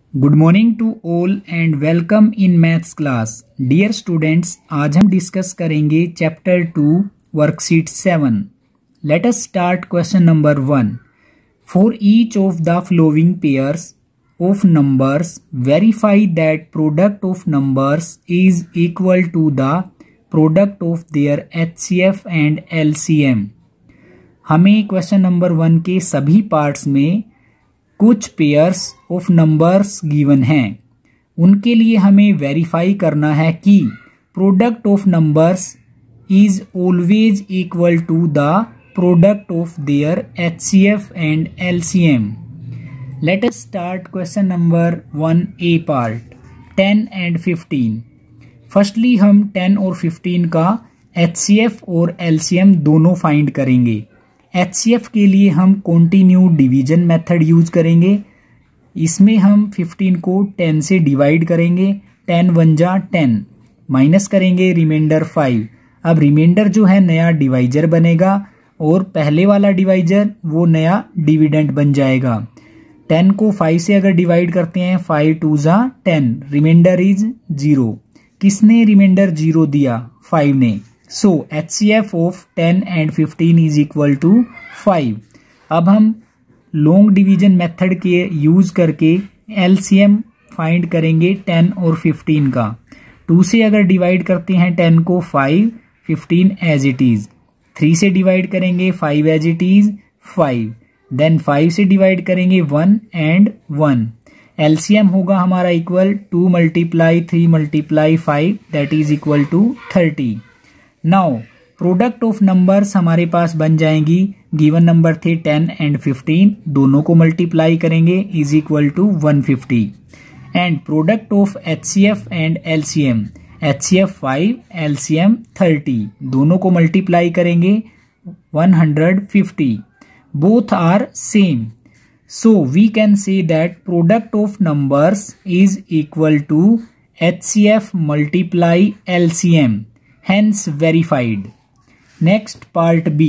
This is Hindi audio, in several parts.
Good morning to all and welcome in maths class. Dear students, आज हम डिस्कस करेंगे chapter 2 worksheet 7। Let us start question number 1। For each of the following pairs of numbers verify that product of numbers is equal to the product of their HCF and LCM. हमें क्वेश्चन नंबर 1 के सभी पार्ट्स में कुछ पेयर्स ऑफ नंबर्स गिवन हैं, उनके लिए हमें वेरीफाई करना है कि product of numbers is always equal to the product of their HCF and LCM. Let us start question number 1A part 10 and 15। Firstly हम 10 और 15 का एचसीएफ और एलसीएम दोनों फाइंड करेंगे। एचसीएफ के लिए हम कंटिन्यू डिवीजन मेथड यूज करेंगे। इसमें हम 15 को 10 से डिवाइड करेंगे। 10 1 जा 10 माइनस करेंगे रिमाइंडर 5। अब रिमाइंडर जो है नया डिवाइजर बनेगा और पहले वाला डिवाइजर वो नया डिविडेंड बन जाएगा। 10 को 5 से अगर डिवाइड करते हैं 5 2 जा 10, रिमाइंडर इज 0। किसने रिमाइंडर 0 दिया? 5 ने। So HCF of 10 and 15 is equal to 5। अब हम लॉन्ग डिवीजन मेथड के यूज करके LCM फाइंड करेंगे 10 और 15 का। 2 से अगर डिवाइड करते हैं 10 को 5, 15 एज इट इज। 3 से डिवाइड करेंगे 5 एज इट इज 5। देन 5 से डिवाइड करेंगे 1 एंड 1। LCM होगा हमारा equal 2 multiply 3 multiply 5 that is equal to 30। Now product of numbers हमारे पास बन जाएंगी। गिवन नंबर थे 10 एंड 15, दोनों को मल्टीप्लाई करेंगे is equal to 150। And product of HCF and LCM, HCF 5 LCM 30, दोनों को मल्टीप्लाई करेंगे 150। Both are same, so we can say that product of numbers is equal to HCF multiply LCM, hence verified. Next part B,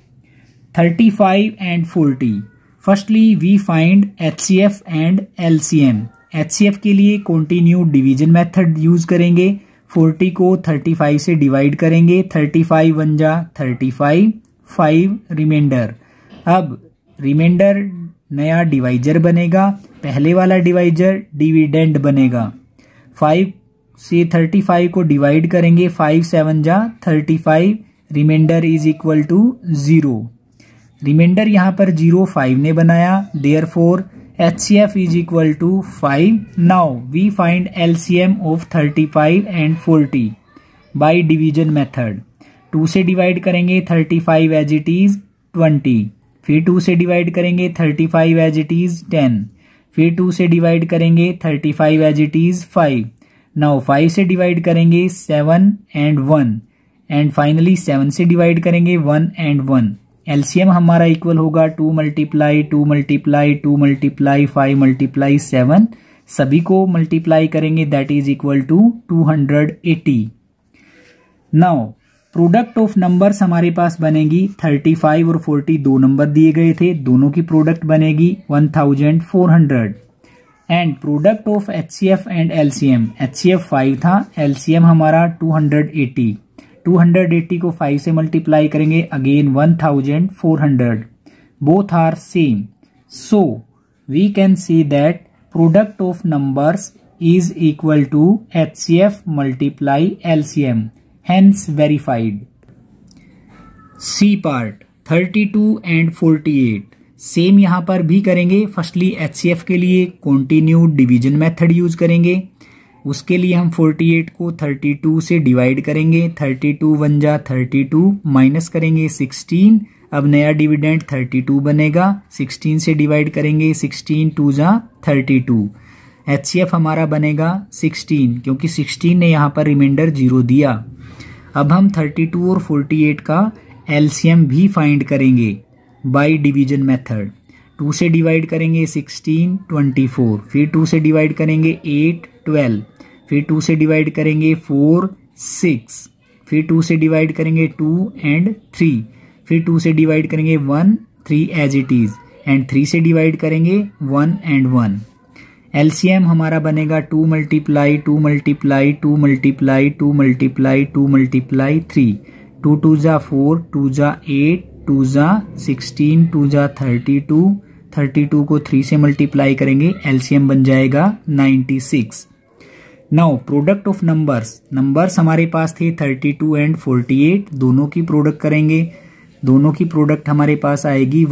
35 and 40. Firstly we find HCF and LCM. HCF के लिए continued division method यूज करेंगे। 40 को 35 से डिवाइड करेंगे। 35 1 जा 35, 5 रिमाइंडर। अब रिमाइंडर नया डिवाइजर बनेगा, पहले वाला डिवाइजर डिविडेंड बनेगा। 5 से 35 को डिवाइड करेंगे। 5 7 जा 35, remainder is equal to 0। Remainder यहाँ पर 0 5 ने बनाया, therefore HCF is equal to 5। Now we find LCM of 35 and 40 by division method. 2 से डिवाइड करेंगे 35 एज इट इज 20, फिर 2 से डिवाइड करेंगे 35 एज इट इज 10, फिर 2 से डिवाइड करेंगे 35 एज इट इज 5। नाउ 5 से डिवाइड करेंगे 7 एंड 1, एंड फाइनली 7 से डिवाइड करेंगे 1 एंड 1। LCM हमारा इक्वल होगा 2 मल्टीप्लाई 2 मल्टीप्लाई 2 मल्टीप्लाई 5 मल्टीप्लाई 7, सभी को मल्टीप्लाई करेंगे that is equal to 280। Now product of numbers हमारे पास बनेगी 35 और 40 दो नंबर दिए गए थे, दोनों की प्रोडक्ट बनेगी 1400। And product of HCF and LCM, HCF 5 था, LCM हमारा 280। 280 को 5 से मल्टीप्लाई करेंगे again 1400। Both are same, so we can see that product of numbers is equal to HCF multiply LCM, hence verified. C part 32 and 48 same यहाँ पर भी करेंगे। फर्स्टली HCF के लिए कंटिन्यूड डिवीजन मेथड यूज करेंगे। उसके लिए हम 48 को 32 से डिवाइड करेंगे। 32 1 जा 32, माइनस करेंगे 16। अब नया डिविडेंड 32 बनेगा। 16 से डिवाइड करेंगे 16 2 जा 32। HCF हमारा बनेगा 16, क्योंकि 16 ने यहाँ पर रिमाइंडर 0 दिया। अब हम 32 और 48 का LCM भी फाइंड करेंगे बाय डिवीजन मेथड। 2 से डिवाइड करेंगे 16 24, फिर 2 से डिवाइड करेंगे 8 12, फिर 2 से डिवाइड करेंगे 4 6, फिर 2 से डिवाइड करेंगे 2 एंड 3, फिर 2 से डिवाइड करेंगे 1 3 एज इट इज, एंड 3 से डिवाइड करेंगे 1 एंड 1। एलसीएम हमारा बनेगा 2 multiply 2 multiply 2 multiply 2 multiply 2 multiply 3, 2 2 जा 4, 2 जा 8, 2 जा 16, 2 जा 32, 32 को 3 से मल्टीप्लाई करेंगे, एलसीएम बन जाएगा 96। नाउ प्रोडक्ट ऑफ नंबर्स हमारे पास थे 32 एंड 48, दोनों की प्रोडक्ट करेंगे, दोनों की प्रोडक्ट हमारे पास आएगी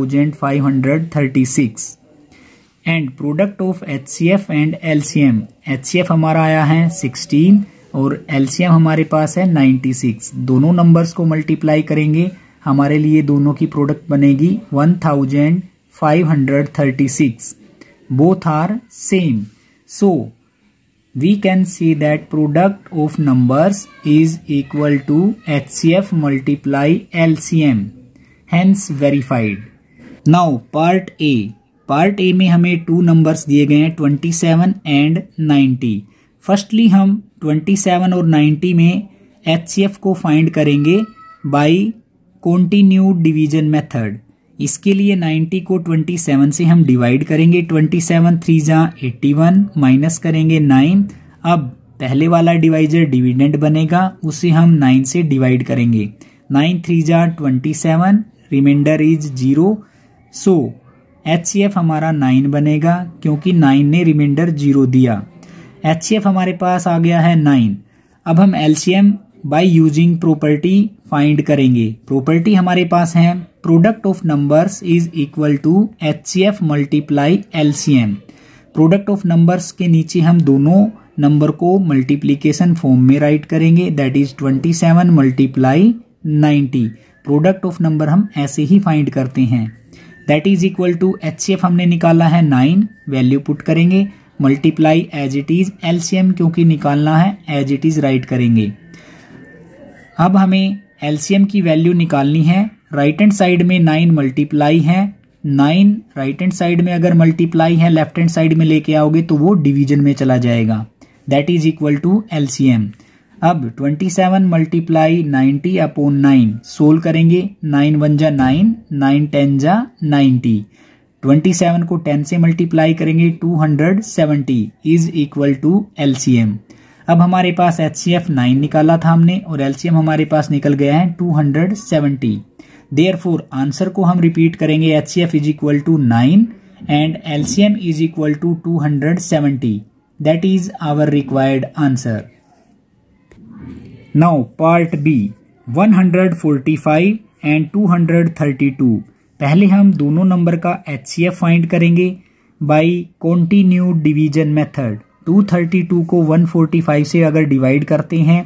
1536। And product of HCF and LCM, HCF हमारा आया है 16 और एलसीएम हमारे पास है 96, दोनों नंबर्स को मल्टीप्लाई करेंगे, हमारे लिए दोनों की प्रोडक्ट बनेगी 1536, both are same, so we can see that product of numbers is equal to HCF multiply LCM, hence verified. Now part A में हमें 2 नंबर्स दिए गए हैं 27 एंड 90। फर्स्टली हम 27 और 90 में HCF को फाइंड करेंगे बाय कंटिन्यूड डिवीजन मेथड। इसके लिए 90 को 27 से हम डिवाइड करेंगे, 27 3 जा 81 माइनस करेंगे 9। अब पहले वाला डिवाइजर डिविडेंड बनेगा, उसे हम 9 से डिवाइड करेंगे, 9 3 जा 27, रिमाइंडर इज 0, सो HCF हमारा 9 बनेगा क्योंकि 9 ने रिमाइंडर 0 दिया। HCF हमारे पास आ गया है 9। अब हम LCM by using property find करेंगे। प्रॉपर्टी हमारे पास है product of numbers is equal to HCF multiply LCM। Product of numbers के नीचे हम दोनों नंबर को मल्टीप्लीकेशन फॉर्म में राइट करेंगे, that is 27 multiply 90। Product of number हम ऐसे ही फाइंड करते हैं, that is equal to HCF हमने निकाला है 9, वैल्यू पुट करेंगे, multiply as it is LCM क्योंकि निकालना है एज इट इज राइट करेंगे। अब हमें LCM की वैल्यू निकालनी है, राइट हैंड साइड में 9 मल्टीप्लाई है, 9 राइट हैंड साइड में अगर मल्टीप्लाई है लेफ्ट हैंड साइड में लेके आओगे तो वो डिवीजन में चला जाएगा, that is equal to LCM। अब 27 मल्टीप्लाई 90 अपॉन 9 सोल्व करेंगे, 9 1 जा 9, 9 10 जा 90, 27 को 10 से मल्टीप्लाई करेंगे 270 इज इक्वल टू LCM। अब हमारे पास HCF 9 निकाला था हमने और LCM हमारे पास निकल गया है 270। देयरफॉर आंसर को हम रिपीट करेंगे, HCF is equal to 9 and LCM is equal to 270, that is our required answer. Now part B 145 and 232। पहले हम दोनों नंबर का HCF फाइंड करेंगे बाय कंटिन्यूड डिवीजन मेथड। 232 को 145 से अगर डिवाइड करते हैं,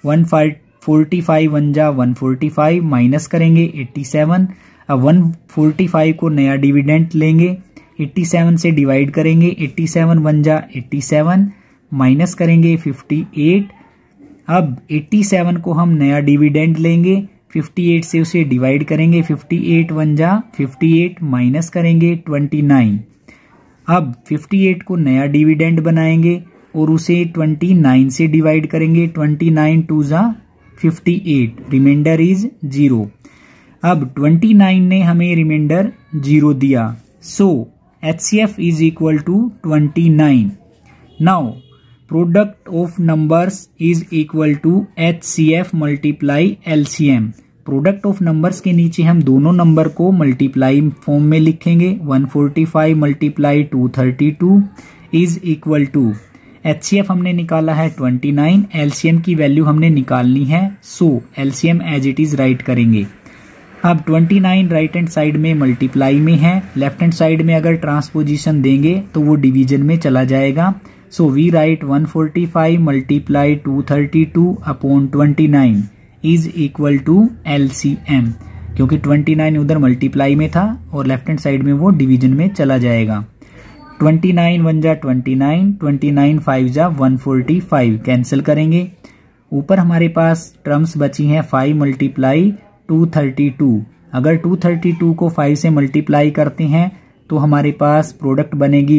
145 1 जा 145 माइनस करेंगे 87। अब 145 को नया डिविडेंड लेंगे, 87 से डिवाइड करेंगे, 87 1 जा 87 माइनस करेंगे 58। अब 87 को हम नया डिविडेंड लेंगे, 58 से उसे डिवाइड करेंगे, 58 1 जा 58 माइनस करेंगे 29। अब 58 को नया डिविडेंड बनाएंगे और उसे 29 से डिवाइड करेंगे, 29 2 जा 58, रिमाइंडर इज 0। अब 29 ने हमें रिमाइंडर 0 दिया, so HCF is equal to 29। Now product of numbers is equal to HCF multiply LCM। Product of numbers के नीचे हम दोनों नंबर को मल्टीप्लाई फॉर्म में लिखेंगे, 145 multiply 232 is equal to HCF हमने निकाला है 29, LCM की वैल्यू हमने निकालनी है, so LCM as it is right करेंगे। अब 29 राइट हैंड साइड में मल्टीप्लाई में है, लेफ्ट हैंड साइड में अगर ट्रांसपोजिशन देंगे तो वो डिवीजन में चला जाएगा, so we write 145 multiply 232 upon 29 is equal to LCM, क्योंकि 29 उधर मल्टीप्लाई में था और लेफ्ट हैंड साइड में वो डिवीजन में चला जाएगा। 29 1 जा 29, 29 5 जा 145 कैंसिल करेंगे। ऊपर हमारे पास टर्म्स बची हैं 5 मल्टीप्लाई 232। अगर 232 को 5 से मल्टीप्लाई करते हैं तो हमारे पास प्रोडक्ट बनेगी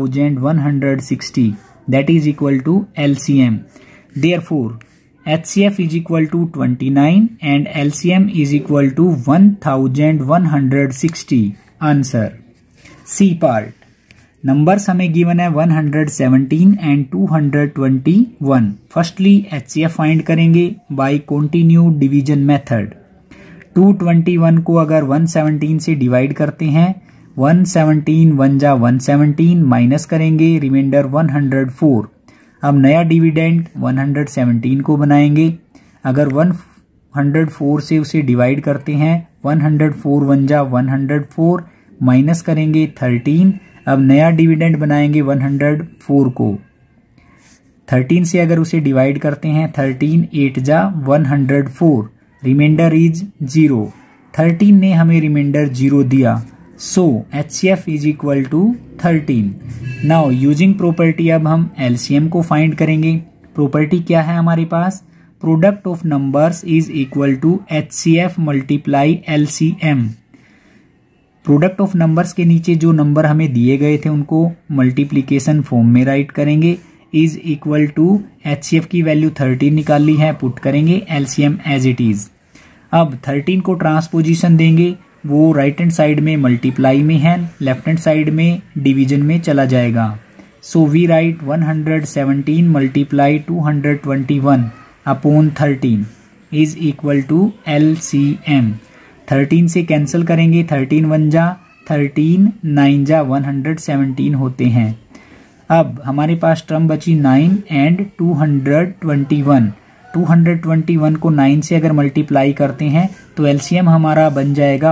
1160, that is equal to LCM। Therefore HCF is equal to 29 and LCM is equal to 1160. Answer C part. Numbers हमें गिवन है 117 एंड 221। फर्स्टली HCF फाइंड करेंगे बाय कंटिन्यू डिवीजन मेथड। 221 को अगर 117 से डिवाइड करते हैं, 117 1 जा 117 माइनस करेंगे रिमाइंडर 104। अब नया डिविडेंड 117 को बनाएंगे। अगर 104 से उसे डिवाइड करते हैं, 104 1 जा 104 माइनस करेंगे 13। अब नया डिविडेंड बनाएंगे 104 को। 13 से अगर उसे डिवाइड करते हैं, 13 8 जा 104, रिमाइंडर इज 0। 13 ने हमें रिमाइंडर 0 दिया, so HCF is equal to 13। Now using property अब हम LCM को फाइंड करेंगे। प्रॉपर्टी क्या है हमारे पास? Product of numbers is equal to HCF multiply LCM। Product of numbers के नीचे जो नंबर हमें दिए गए थे उनको मल्टीप्लिकेशन फॉर्म में राइट करेंगे। इज इक्वल टू HCF की वैल्यू 13 निकाल ली है, पुट करेंगे LCM एज इट इज। अब 13 को ट्रांसपोजिशन देंगे, वो राइट हैंड साइड में मल्टीप्लाई में है, लेफ्ट हैंड साइड में डिवीजन में चला जाएगा। So we write 117 multiply 221 upon 13 is equal to LCM। 13 से कैंसिल करेंगे, 13 1 जा 13, 9 जा 117 होते हैं। अब हमारे पास टर्म बची 9 एंड 221। 221 को 9 से अगर मल्टीप्लाई करते हैं तो LCM हमारा बन जाएगा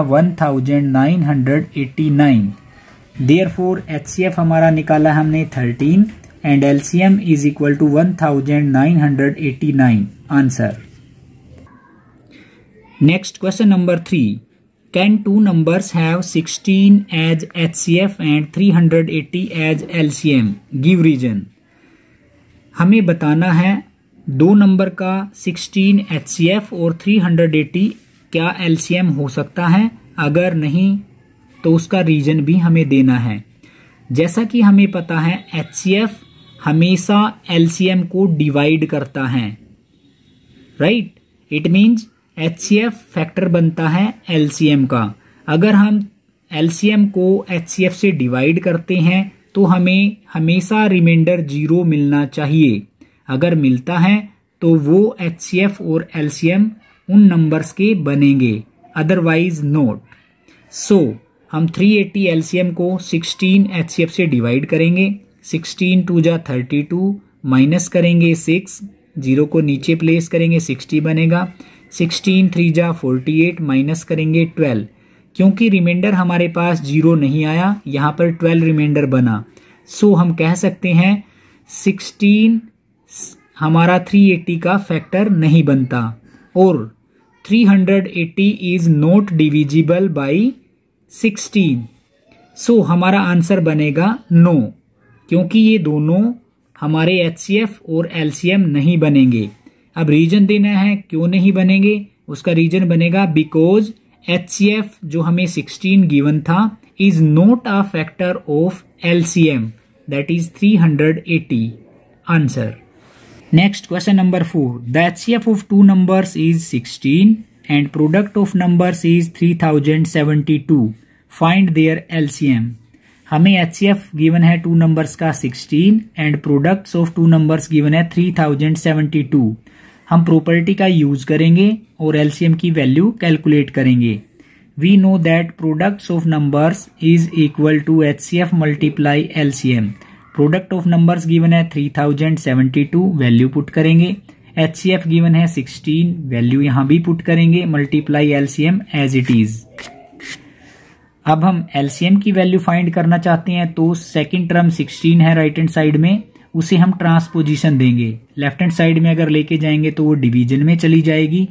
1989। देयरफॉर HCF हमारा निकाला हमने 13 and LCM is equal to 1989 answer. Next question number 3. Can two numbers have 16 as HCF and 380 as LCM? Give reason. हमें बताना है दो नंबर का 16 HCF और 380 क्या LCM हो सकता है, अगर नहीं तो उसका रीजन भी हमें देना है। जैसा कि हमें पता है HCF हमेशा LCM को डिवाइड करता है, right. It means HCF factor बनता है LCM का। अगर हम LCM को HCF से डिवाइड करते हैं तो हमें हमेशा रिमाइंडर 0 मिलना चाहिए। अगर मिलता है तो वो HCF और LCM उन नंबर्स के बनेंगे, अदरवाइज नोट। सो हम 380 LCM को 16 HCF से डिवाइड करेंगे। 16 2 जा 32 माइनस करेंगे 6, 0 को नीचे प्लेस करेंगे 60 बनेगा। 16 3 जा 48 माइनस करेंगे 12। क्योंकि रिमाइंडर हमारे पास 0 नहीं आया, यहाँ पर 12 रिमाइंडर बना। सो हम कह सकते हैं 16 हमारा 380 का फैक्टर नहीं बनता और 380 is not divisible by 16। So हमारा आंसर बनेगा नो, क्योंकि ये दोनों हमारे HCF और LCM नहीं बनेंगे। अब रीजन देना है क्यों नहीं बनेंगे। उसका रीजन बनेगा बिकॉज HCF जो हमें 16 गिवन था is not a factor of LCM, that is 380 answer. Next question number 4. The HCF of two numbers is 16 and product of numbers is 3072. Find their LCM. हमें HCF गिवन है टू नंबर्स का 16 and products of two numbers given है 3072. हम प्रॉपर्टी का यूज करेंगे और LCM की वैल्यू कैलकुलेट करेंगे। We know that products of numbers is equal to HCF multiply LCM। Product of numbers given है 3072, वैल्यू पुट करेंगे। HCF गिवन है 16, वैल्यू यहां भी पुट करेंगे, multiply LCM as it is. अब हम LCM की वैल्यू फाइंड करना चाहते हैं तो सेकंड टर्म 16 है राइट हैंड साइड में, उसे हम ट्रांसपोजिशन देंगे। लेफ्ट हैंड साइड में अगर लेके जाएंगे तो वो डिवीजन में चली जाएगी।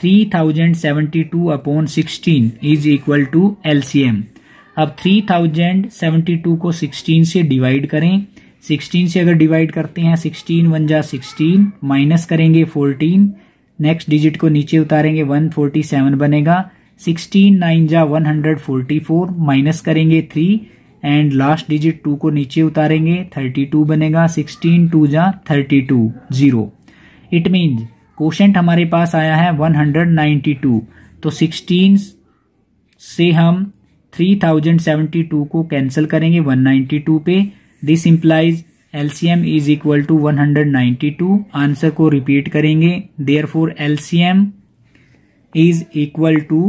3072 upon 16 is equal to LCM। अब 3072 को 16 से डिवाइड करें। 16 से अगर डिवाइड करते हैं 16 1 जा 16 माइनस करेंगे 14, नेक्स्ट डिजिट को नीचे उतारेंगे 147 बनेगा। 16 9 जा 144 माइनस करेंगे 3 एंड लास्ट डिजिट 2 को नीचे उतारेंगे 32 बनेगा। 16 2 जा 32 0। इट मीन्स कोशेंट हमारे पास आया है 192। तो 16 से हम 3072 को कैंसिल करेंगे 192 पे। This implies LCM is equal to 192। Answer को रिपीट करेंगे, therefore LCM is equal to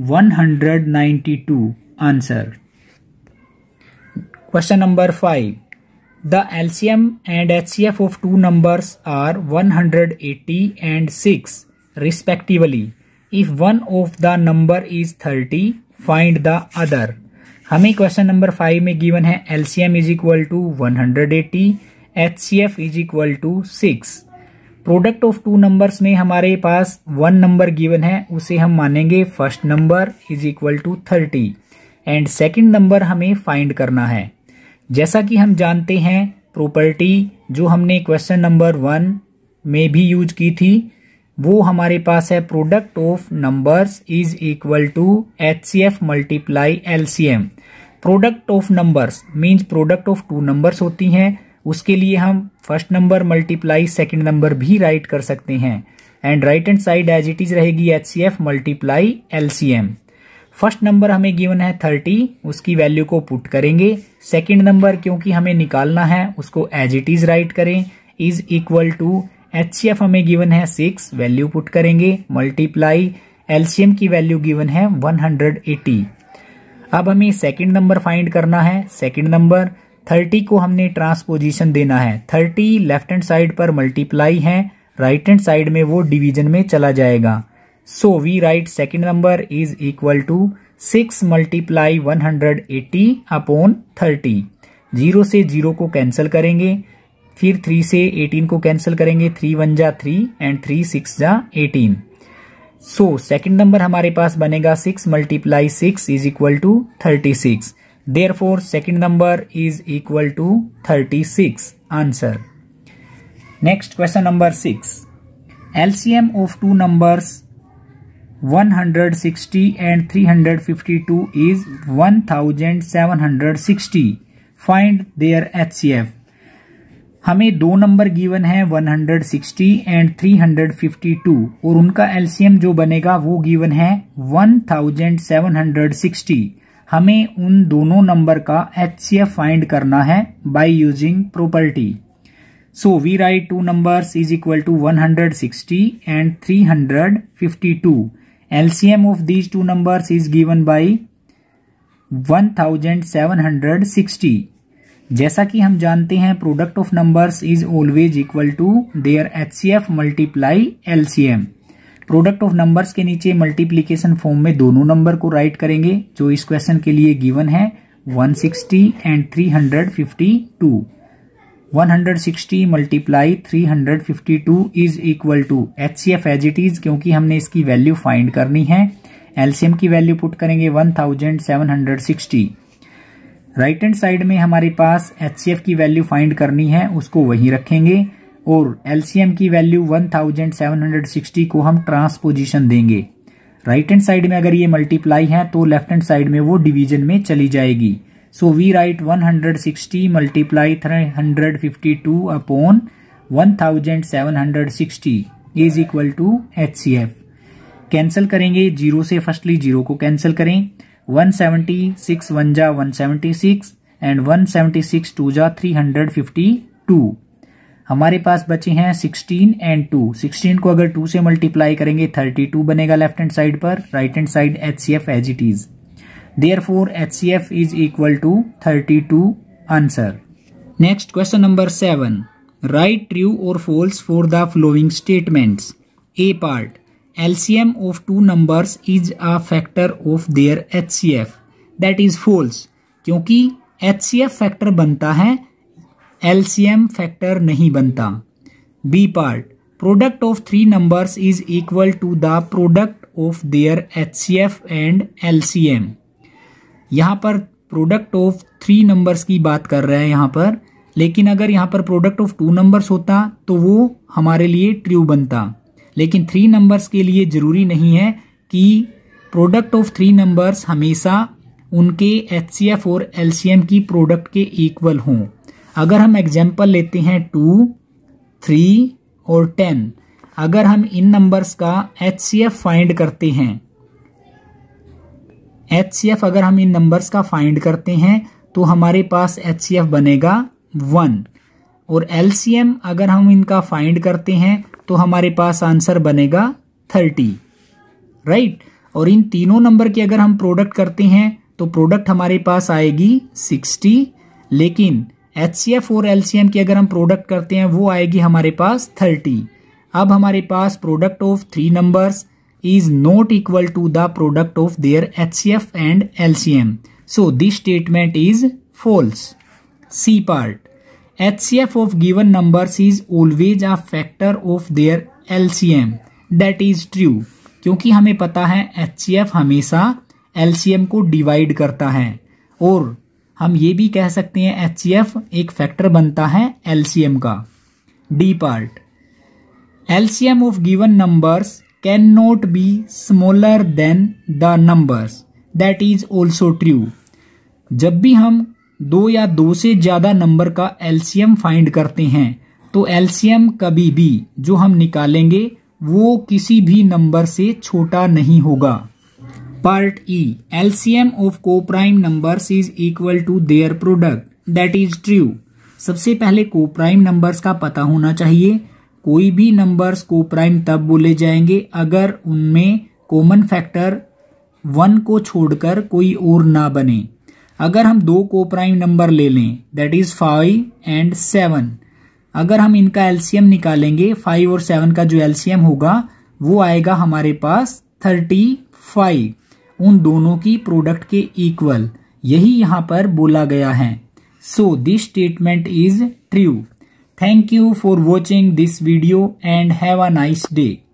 192 answer. Question number 5. The LCM and HCF of two numbers are 180 and 6 respectively. If one of the number is 30, find the other. हमें क्वेश्चन नंबर 5 में गिवन है LCM is equal to 180, HCF is equal to 6। Product of two numbers में हमारे पास वन नंबर गिवन है, उसे हम मानेंगे first number is equal to 30 and second number हमें फाइंड करना है। जैसा कि हम जानते हैं प्रॉपर्टी जो हमने क्वेश्चन नंबर 1 में भी यूज की थी, वो हमारे पास है product of numbers is equal to HCF multiply LCM। Product of numbers means product of two numbers होती हैं, उसके लिए हम first number multiply second number भी राइट कर सकते हैं and right hand side as it is रहेगी HCF multiply LCM। First number हमें गिवन है 30, उसकी वैल्यू को पुट करेंगे। सेकंड नंबर क्योंकि हमें निकालना है उसको एज इट इज राइट करें, इज इक्वल टू HCF हमें गिवन है 6, वैल्यू पुट करेंगे, मल्टीप्लाई LCM की वैल्यू गिवन है 180। अब हमें सेकंड नंबर फाइंड करना है। सेकंड नंबर 30 को हमने ट्रांसपोजिशन देना है। 30 लेफ्ट हैंड साइड पर मल्टीप्लाई है, राइट हैंड साइड में वो डिवीजन में चला जाएगा। So we write second number is equal to 6 multiply 180 upon 30। 0 से 0 को कैंसिल करेंगे, फिर 3 से 18 को कैंसिल करेंगे, 3 1 जा 3 एंड 3 6 जा 18। सो सेकंड नंबर हमारे पास बनेगा 6 multiply 6 is equal to 36। Therefore second number is equal to 36 answer। Next question number 6. LCM of two numbers 160 and 352 is 1760। Find their HCF। हमें दो नंबर गिवन है 160 एंड 352 और उनका LCM जो बनेगा वो गिवन है 1760। हमें उन दोनों नंबर का HCF फाइंड करना है by using property. So we write two numbers is equal to 160 and 352। LCM of these two numbers is given by 1760। जैसा कि हम जानते हैं product of numbers is always equal to their HCF multiply LCM। Product of numbers के नीचे मल्टीप्लीकेशन फॉर्म में दोनों नंबर को राइट करेंगे जो इस क्वेश्चन के लिए गिवन है 160 and 352। 160 multiply 352 is equal to HCF as it is, क्योंकि हमने इसकी वैल्यू फाइंड करनी है। LCM की वैल्यू पुट करेंगे 1760। राइट हैंड साइड में हमारे पास HCF की वैल्यू फाइंड करनी है, उसको वहीं रखेंगे और LCM की वैल्यू 1760 को हम ट्रांसपोजिशन देंगे। राइट हैंड साइड में अगर ये मल्टीप्लाई है तो लेफ्ट हैंड साइड में वो डिवीजन में चली जाएगी। So we write 160 multiply 352 upon 1760 is equal to HCF। Cancel करेंगे, 0 से फर्स्टली 0 को कैंसिल करें, 176 1 जा 176 एंड 176 2 जा 352। हमारे पास बचे हैं 16 एंड 2। 16 को अगर 2 से मल्टीप्लाई करेंगे 32 बनेगा लेफ्ट हैंड साइड पर, right hand side HCF as it is. Therefore HCF is equal to 32 answer। Next question number 7. Write true or false for the following statements. A part. LCM of two numbers is a factor of their HCF। That is false, क्योंकि HCF फैक्टर बनता है, LCM फैक्टर नहीं बनता। B part. Product of three numbers is equal to the product of their HCF and LCM। यहाँ पर प्रोडक्ट ऑफ 3 नंबर्स की बात कर रहे हैं यहाँ पर, लेकिन अगर यहाँ पर प्रोडक्ट ऑफ 2 नंबर्स होता तो वो हमारे लिए ट्रू बनता, लेकिन 3 नंबर्स के लिए जरूरी नहीं है कि प्रोडक्ट ऑफ 3 नंबर्स हमेशा उनके HCF और LCM की प्रोडक्ट के इक्वल हों। अगर हम एग्जाम्पल लेते हैं 2, 3 और 10, अगर हम इन नंबर्स का HCF फाइंड करते हैं HCF अगर हम इन नंबर्स का फाइंड करते हैं तो हमारे पास HCF बनेगा 1 और LCM अगर हम इनका फाइंड करते हैं तो हमारे पास आंसर बनेगा 30, राइट। और इन तीनों नंबर की अगर हम प्रोडक्ट करते हैं तो प्रोडक्ट हमारे पास आएगी 60, लेकिन HCF और LCM की अगर हम प्रोडक्ट करते हैं वो आएगी हमारे पास 30। अब हमारे पास product of 3 numbers is not equal to the product of their HCF and LCM. So this statement is false. C part. HCF of given numbers is always a factor of their LCM. That is true. क्योंकि हमें पता है HCF हमेशा LCM को डिवाइड करता है और हम ये भी कह सकते हैं HCF एक फैक्टर बनता है LCM का। D part. LCM of given numbers cannot be smaller than the numbers. That is also true. जब भी हम 2 या 2 से ज्यादा नंबर का LCM फाइंड करते हैं तो LCM कभी भी जो हम निकालेंगे वो किसी भी नंबर से छोटा नहीं होगा। Part E. LCM of co-prime numbers is equal to their product. That is true. सबसे पहले co-prime numbers का पता होना चाहिए। कोई भी नंबर्स को प्राइम तब बोले जाएंगे अगर उनमें कॉमन फैक्टर 1 को छोड़कर कोई और ना बने। अगर हम 2 को प्राइम नंबर ले लें दैट इज 5 एंड 7, अगर हम इनका एलसीएम निकालेंगे 5 और 7 का जो एलसीएम होगा वो आएगा हमारे पास 35, उन दोनों की प्रोडक्ट के इक्वल, यही यहाँ पर बोला गया है। So this statement is true. Thank you for watching this video and have a nice day.